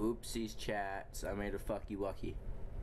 Oopsies, chats. I made a fucky wucky.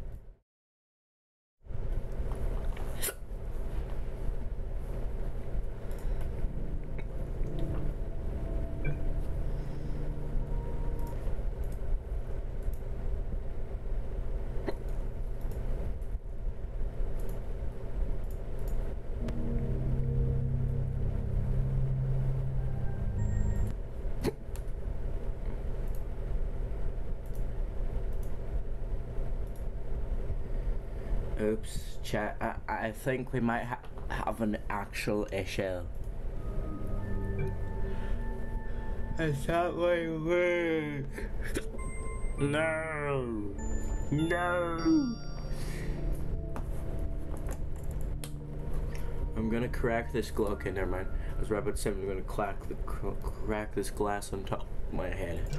Oops, chat. I think we might have an actual issue. It's not going to work. No. No. I'm gonna crack this glow. Okay, never mind. I was right about to say I'm gonna crack this glass on top of my head.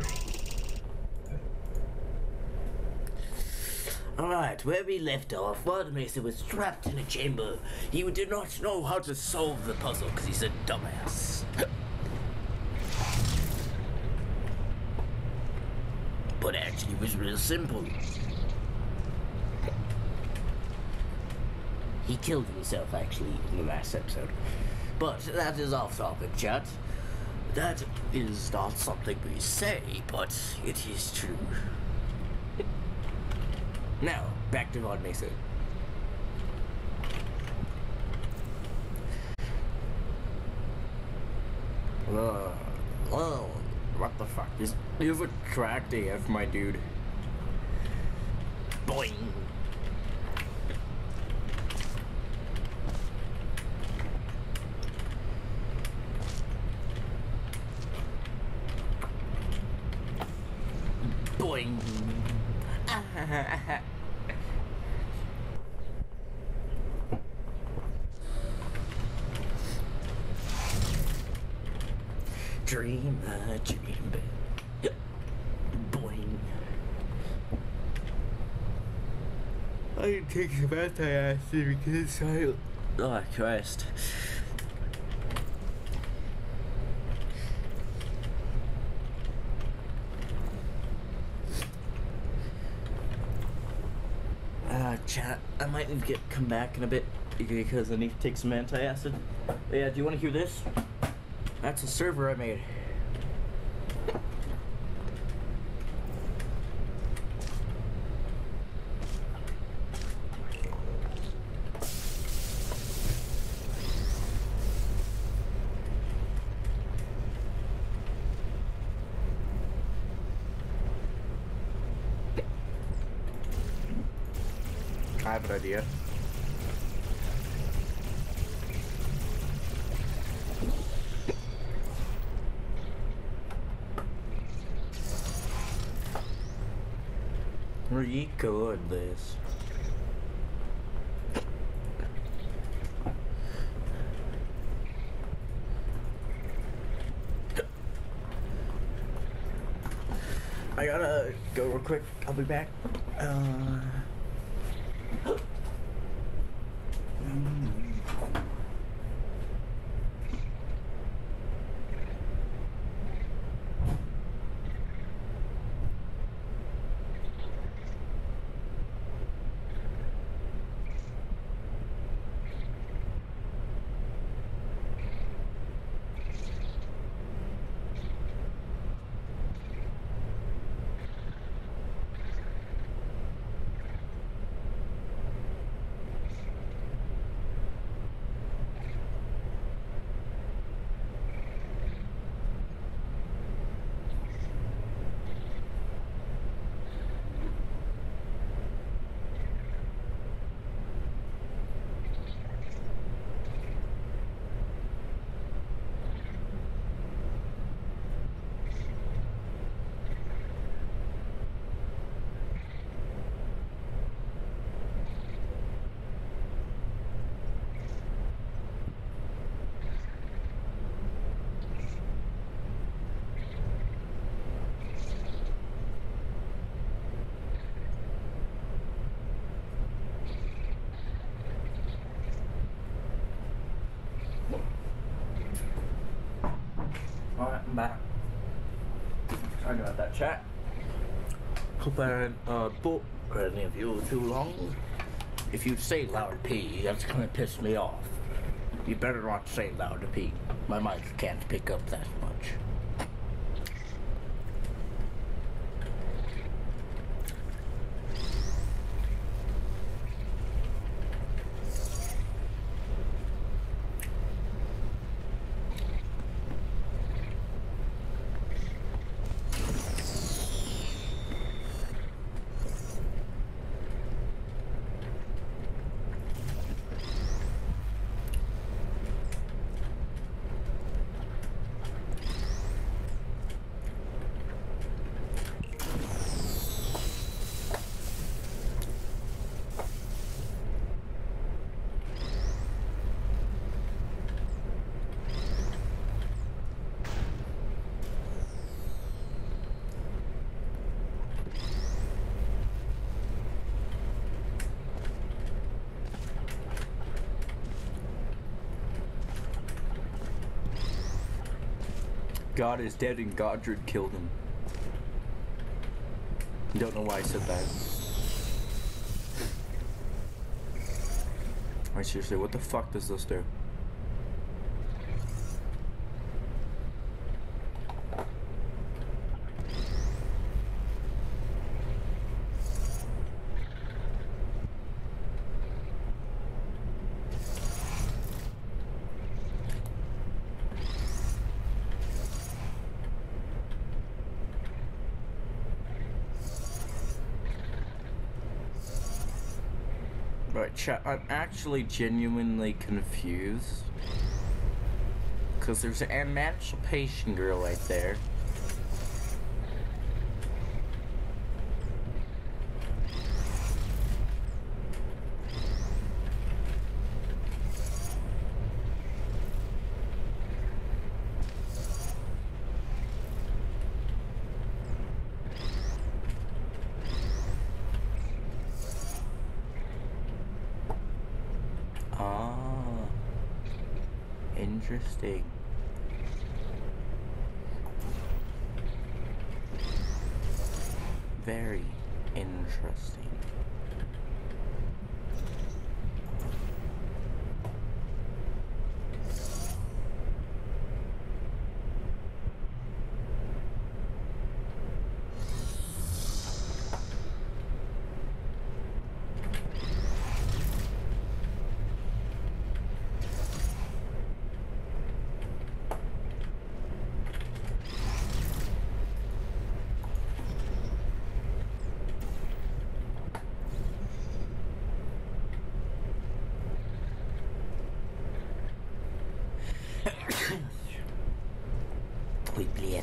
Alright, where we left off, Waldemeister was trapped in a chamber. He did not know how to solve the puzzle because he's a dumbass. But actually it was real simple. He killed himself actually in the last episode. But that is off topic, chat. That is not something we say, but it is true. Now, back to Waldemeister. What the fuck? You've a tracked AF, my dude. Boing! Boing! Dream a dream, boing. I can take some anti-acid because it's silent. Oh Christ. Chat, I might need to come back in a bit because I need to take some anti-acid. Yeah, do you want to hear this? That's a server I made. I have an idea. Record this. I gotta go real quick. I'll be back. Alright, I'm back. Sorry about that, chat. Hope I didn't bore any of you too long. If you say loud P, that's gonna piss me off. You better not say loud P. My mic can't pick up that much. God is dead and Godred killed him. Don't know why I said that. Alright, seriously, what the fuck does this do? Right, chat, I'm actually genuinely confused. Because there's an emancipation girl right there. Interesting. Very interesting. Ой, блядь.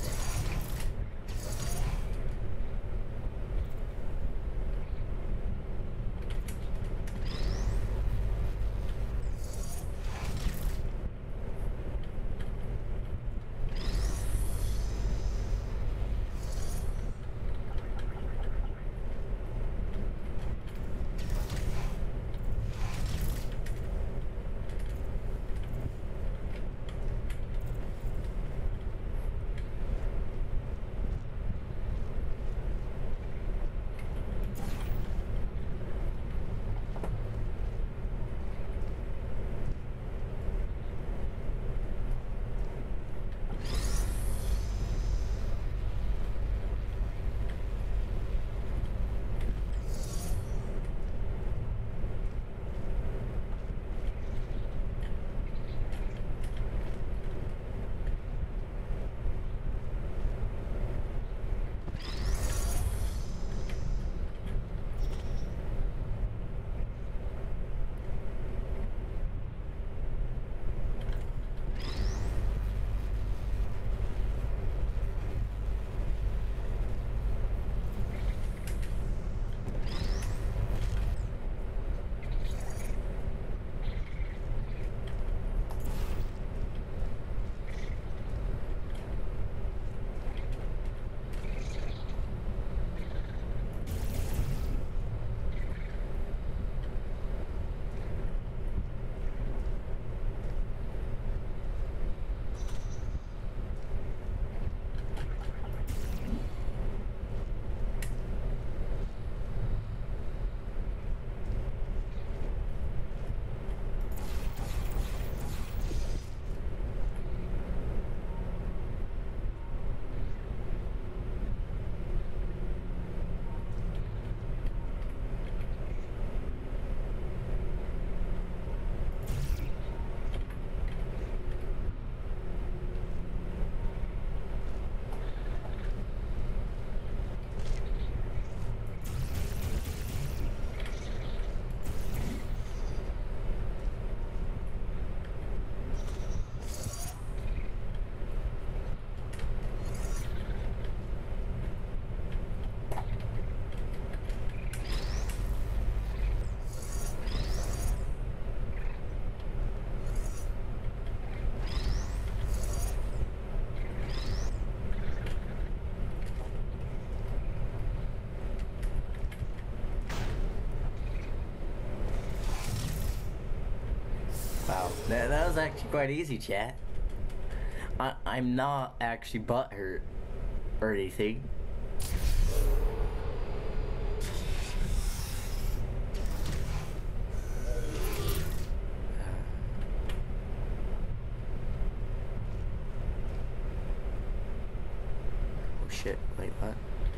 That was actually quite easy, chat. I'm not actually butthurt or anything. Oh shit, wait, what?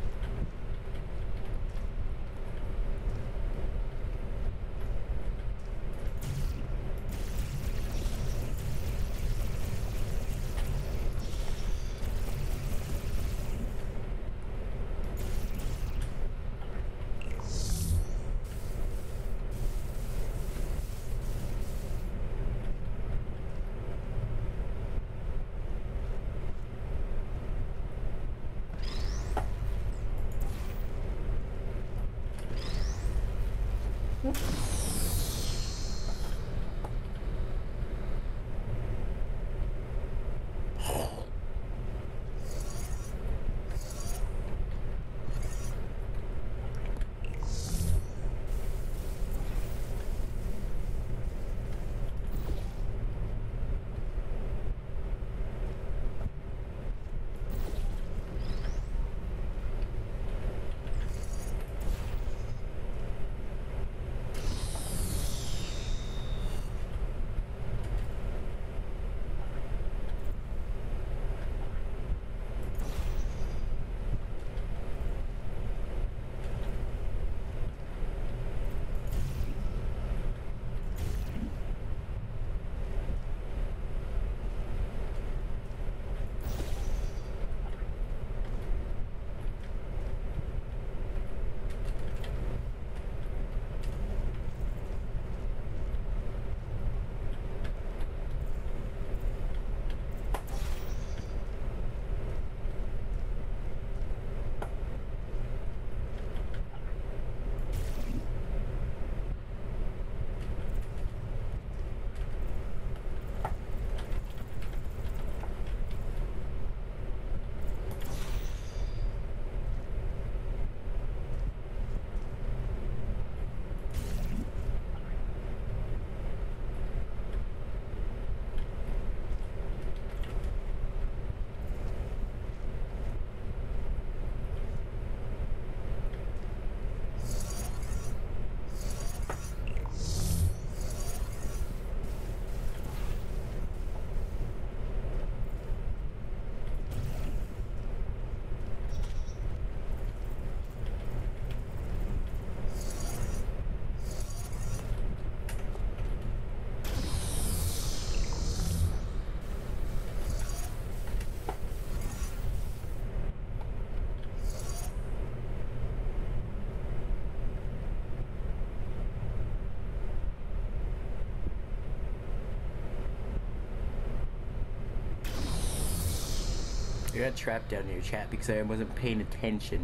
I got trapped down here, chat, because I wasn't paying attention.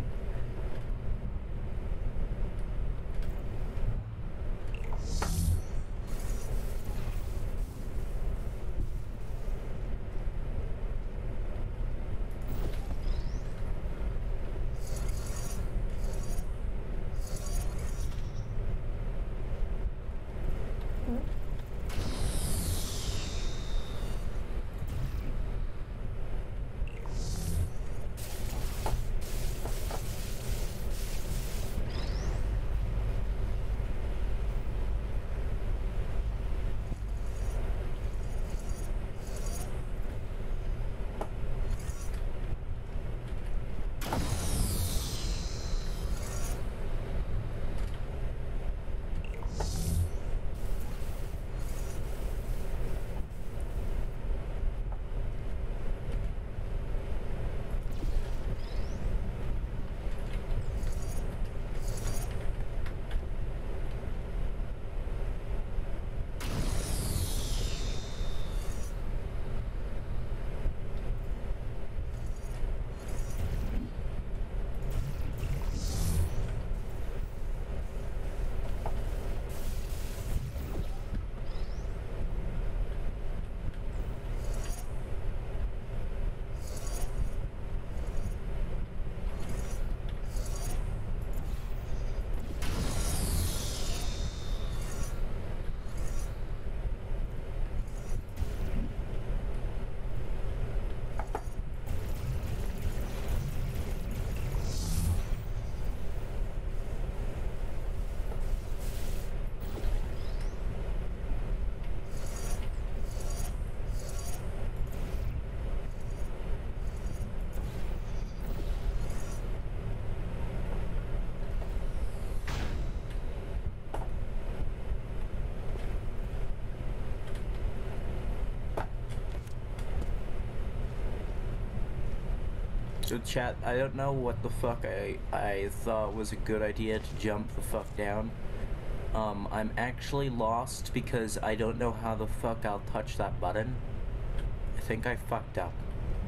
So chat, I don't know what the fuck I thought was a good idea to jump the fuck down. I'm actually lost because I don't know how the fuck I'll touch that button. I think I fucked up.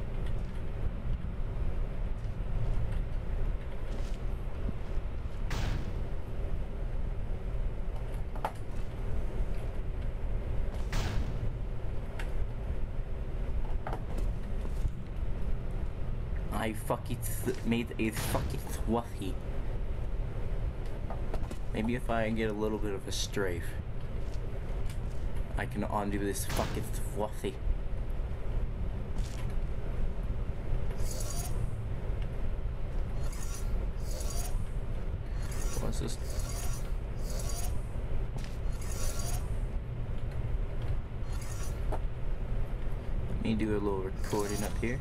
I fucking made a fucking thwuffy. Maybe if I get a little bit of a strafe, I can undo this fucking thwuffy. What's this? Let me do a little recording up here.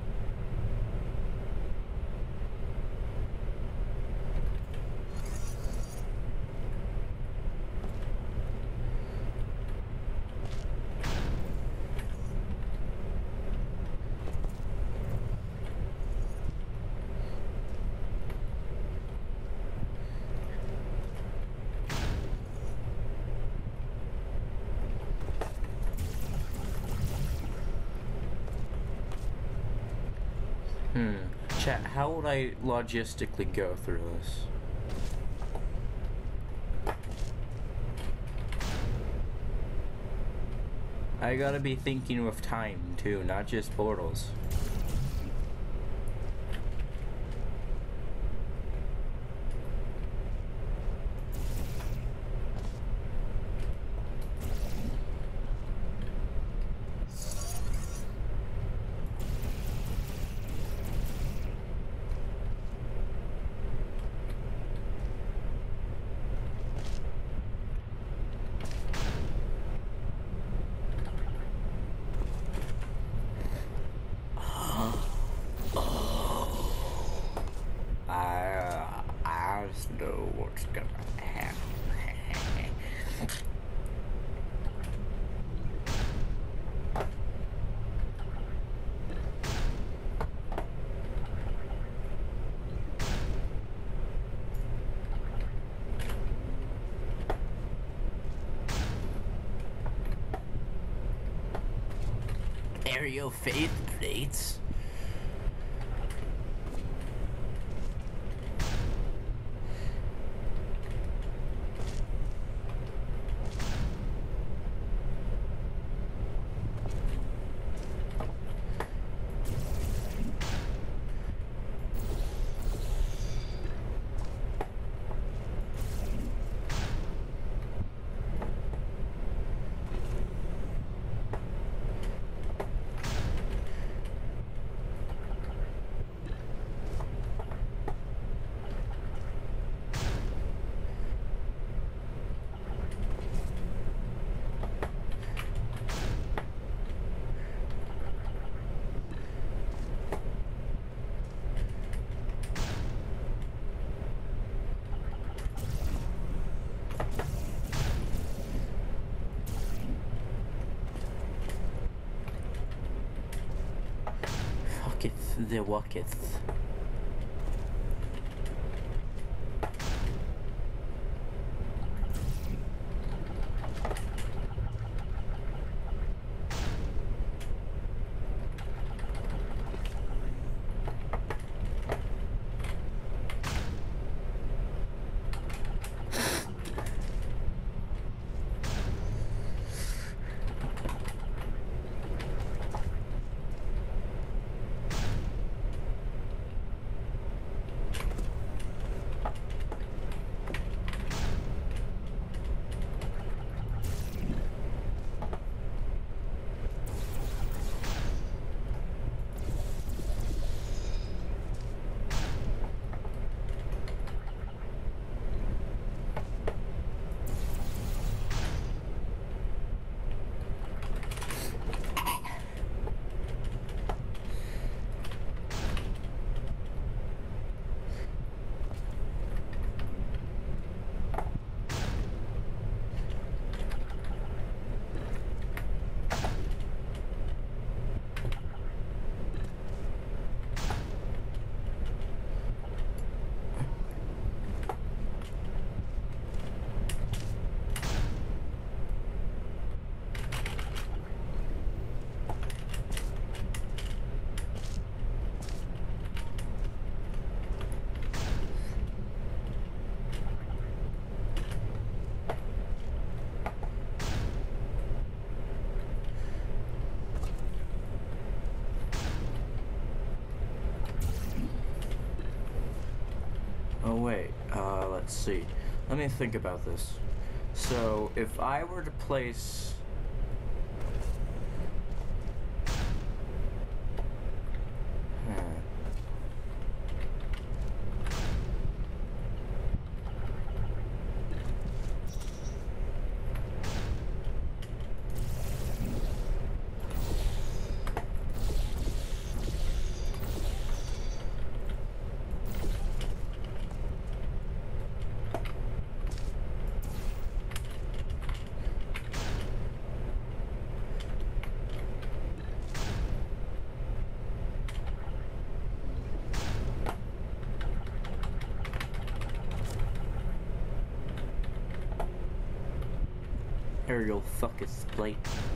Chat, how would I logistically go through this? I gotta be thinking with time too, not just portals. I just know what's gonna happen. Aerial faith plates. The Wacketh. Oh wait, let's see. Let me think about this. So, if I were to place... Aerial fuckus plate.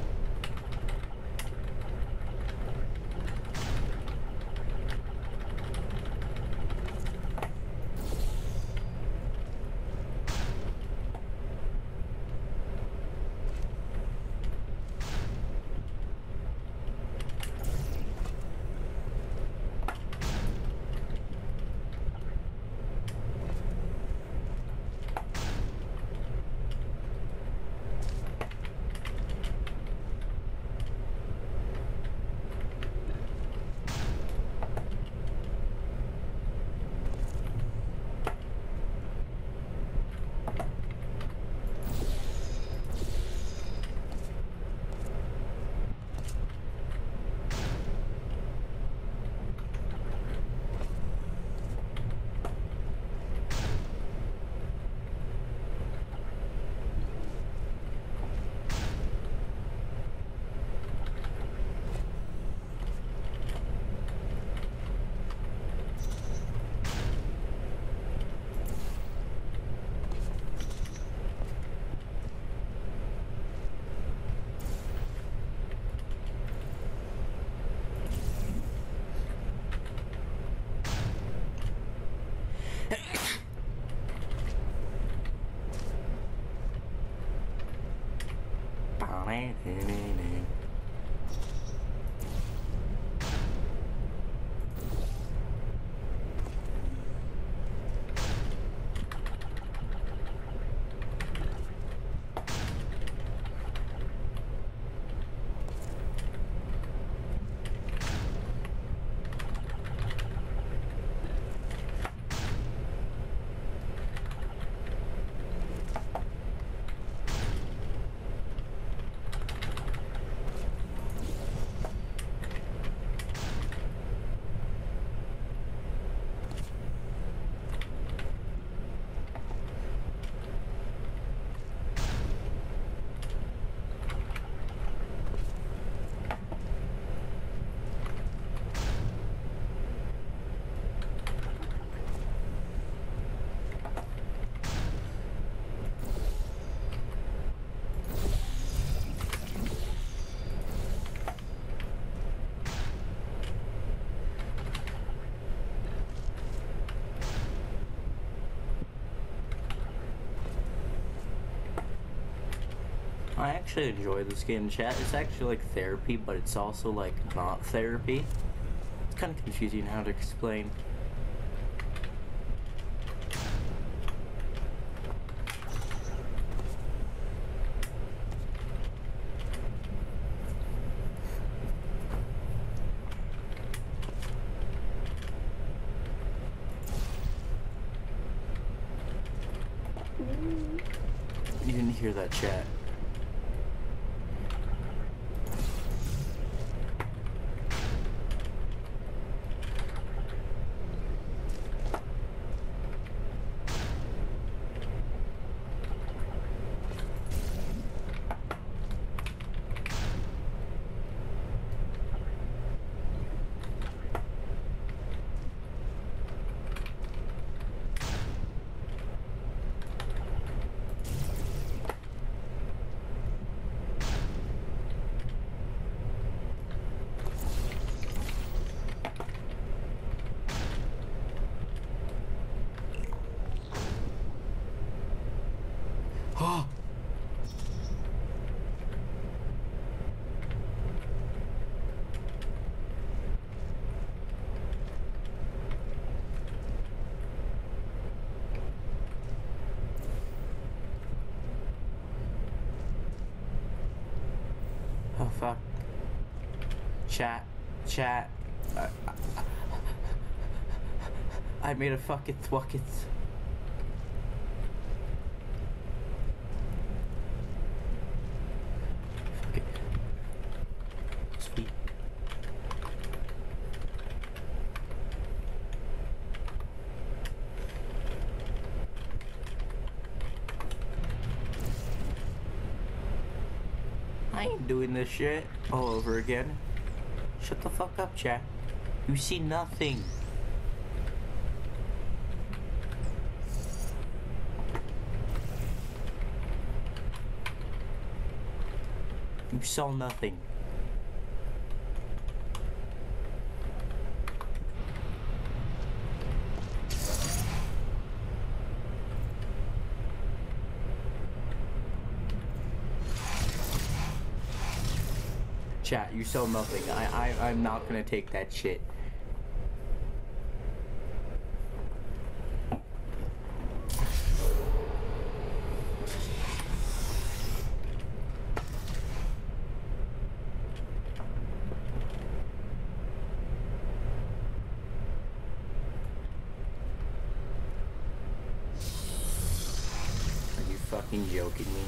I actually enjoy this game, chat. It's actually like therapy, but it's also like not therapy. It's kind of confusing how to explain. You didn't hear that, chat. fuck? Chat. I made a fucking thwucket. Fuck it. Sweet. I ain't doing this shit all over again. Shut the fuck up, chat. You see nothing. You saw nothing. Chat, you saw nothing. I'm not gonna take that shit. Are you fucking joking me?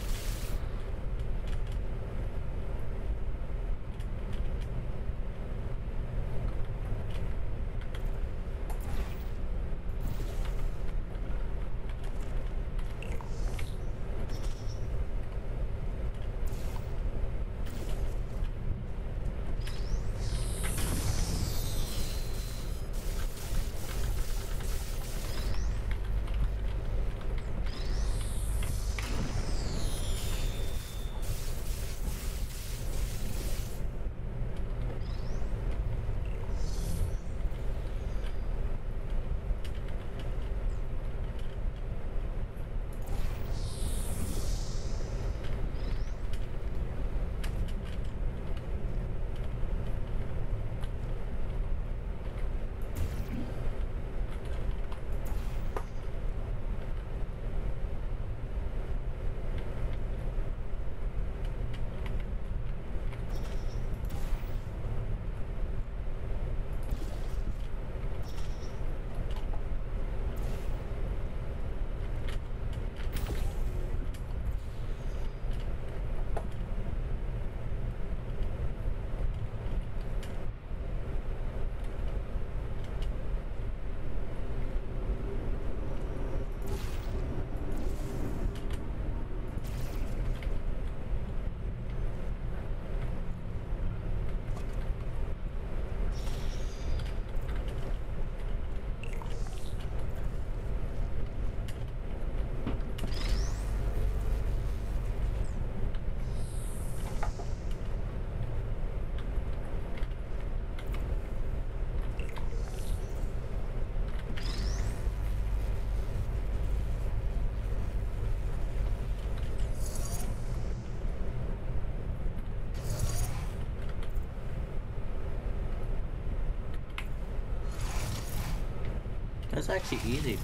That's actually easy.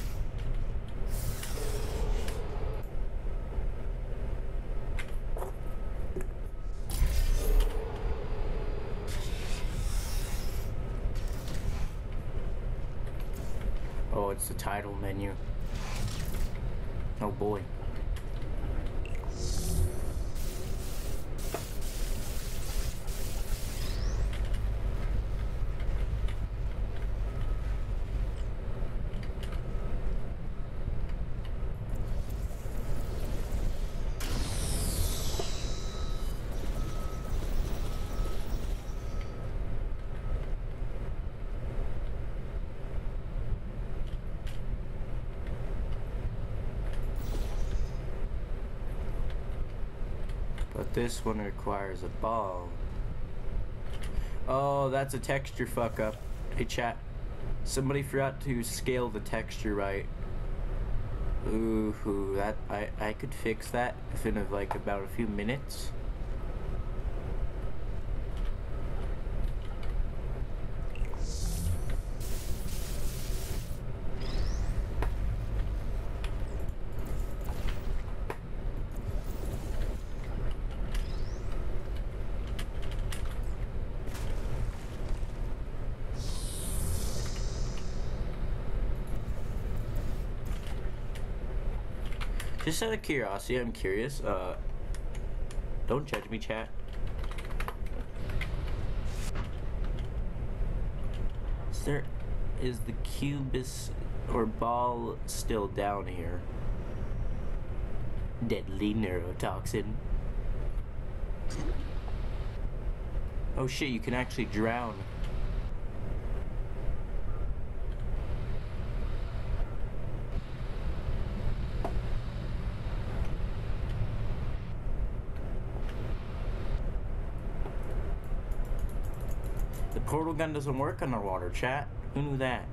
Oh, it's the title menu. Oh boy. But this one requires a ball. Oh, that's a texture fuck up. Hey chat, somebody forgot to scale the texture right. Ooh, that I could fix that within like about a few minutes. Just out of curiosity, I'm curious. Don't judge me, chat. Is the cubus or ball still down here? Deadly neurotoxin. Oh shit, you can actually drown. The portal gun doesn't work underwater, chat. Who knew that?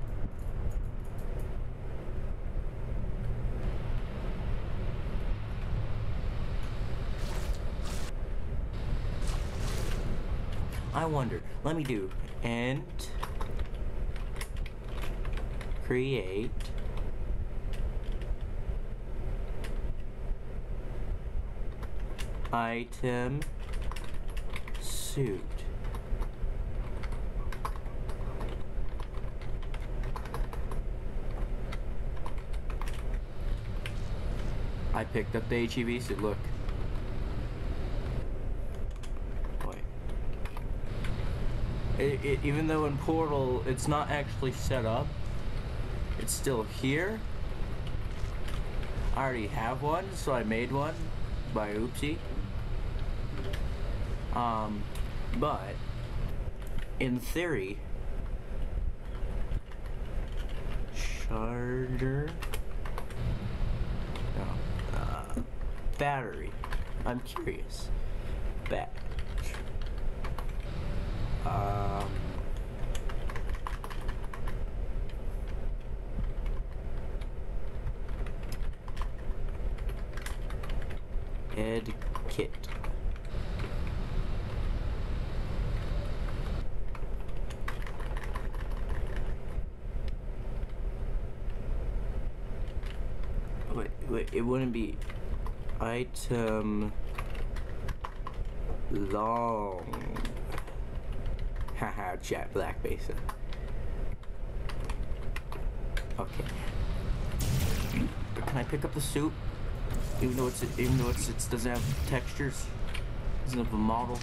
I wonder. Let me do int create item suit. I picked up the HEV suit, look. Even though in Portal it's not actually set up, it's still here. I already have one, so I made one by oopsie. But in theory, charger, no, battery. I'm curious. Ed kit. Wait, it wouldn't be item long. Haha, chat black basa. Okay. Can I pick up the soup? Even though it doesn't have textures, doesn't have a model.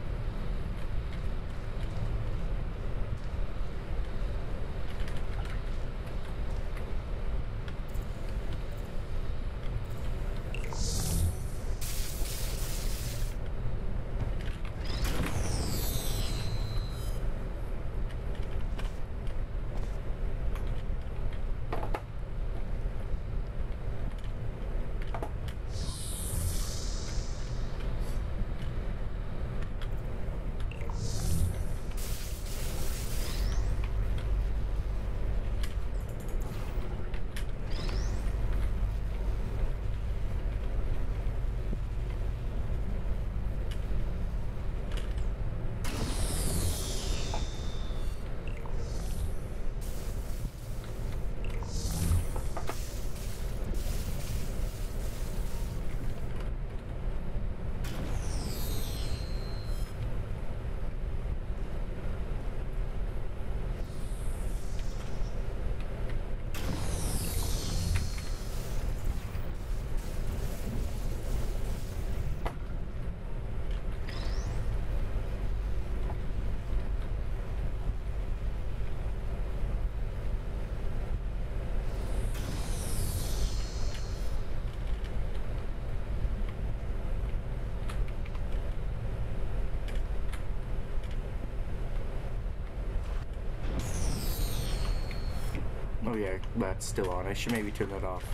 Oh yeah, that's still on. I should maybe turn that off.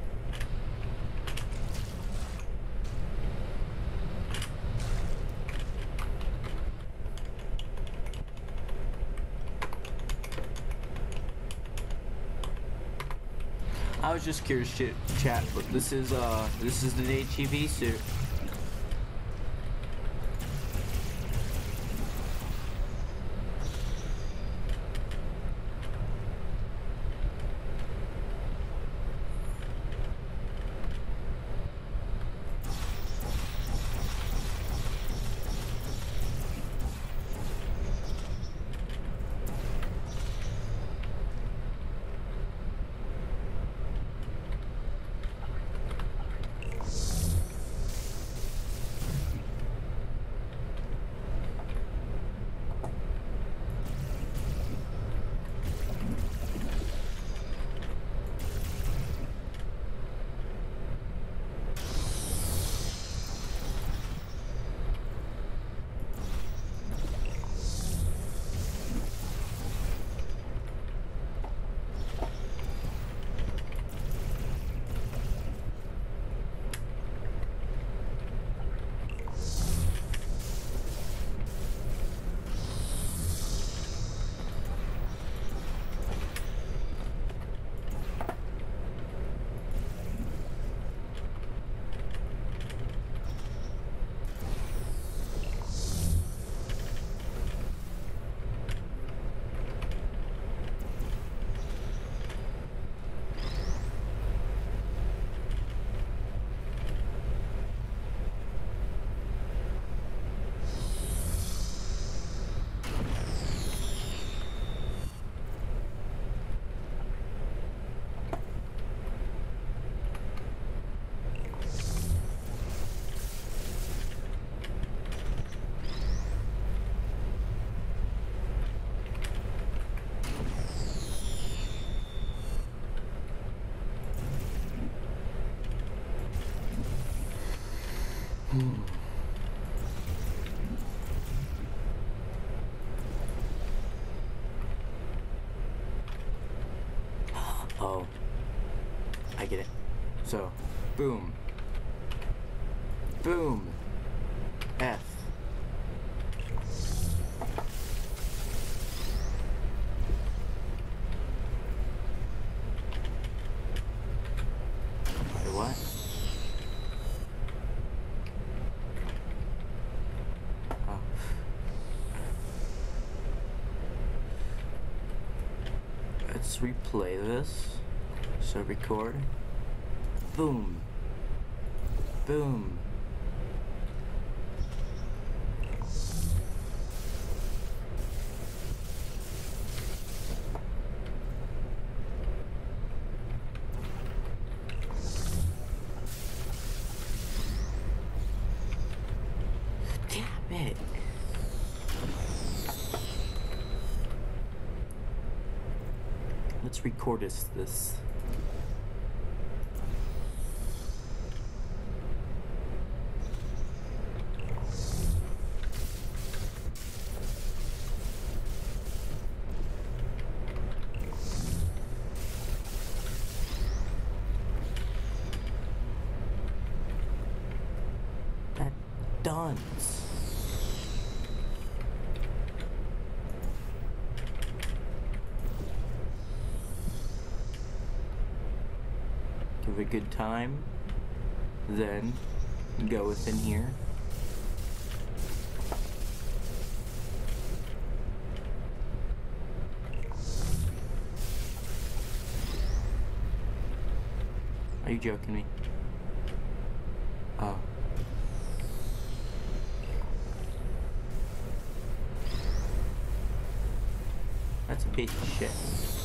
I was just curious, chat, but this is the HEV suit. Oh, I get it. So, boom, boom, F. Wait, what? Oh. Let's replay this. So record. Boom. Boom. Damn it. Let's record this. That done. Give a good time, then go within here. Are you joking me? Oh. That's a piece of shit.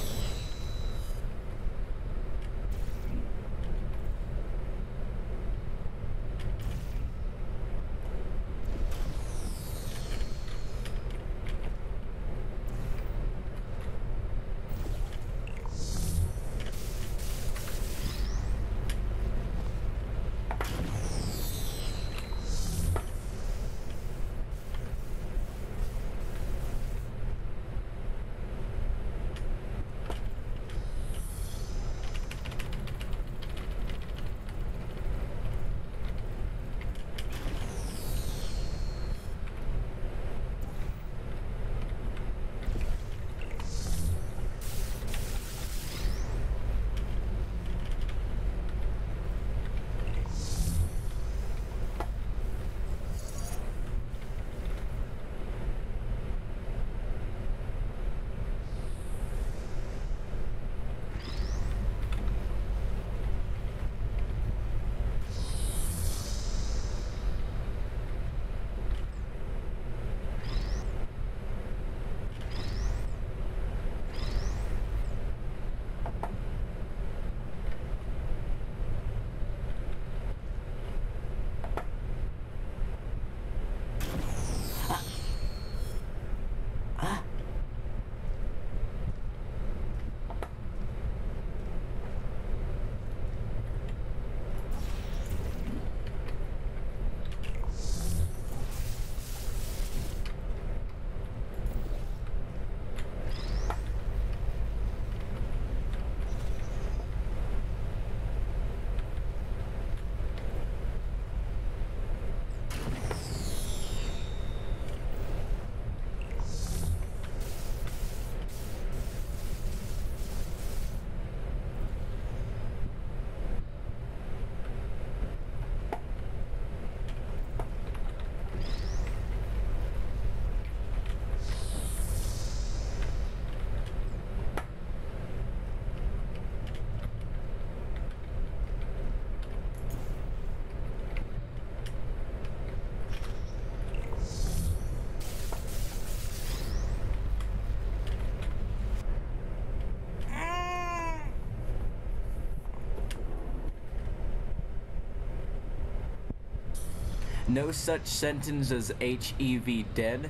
No such sentence as HEV dead.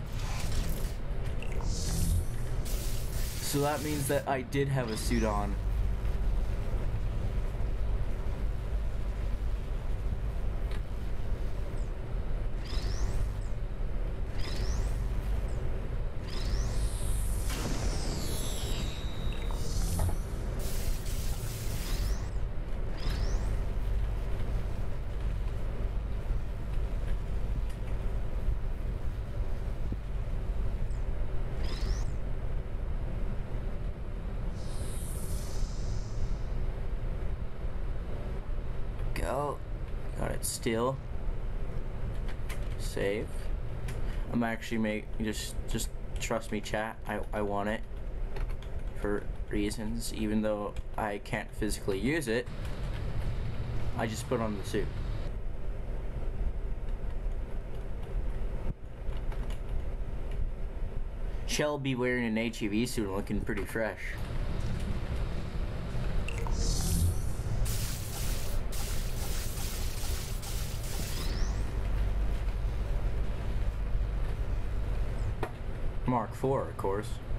So that means that I did have a suit on. go. Got it still. Save. I'm actually just trust me, chat. I want it for reasons, even though I can't physically use it. I just put on the suit. Shell be wearing an HEV suit and looking pretty fresh. Mark IV, of course.